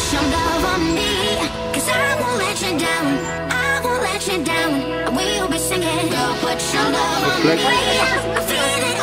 your love on me, 'cause I won't let you down. I won't let you down. We'll be singing. Girl, put your love on me. I feel it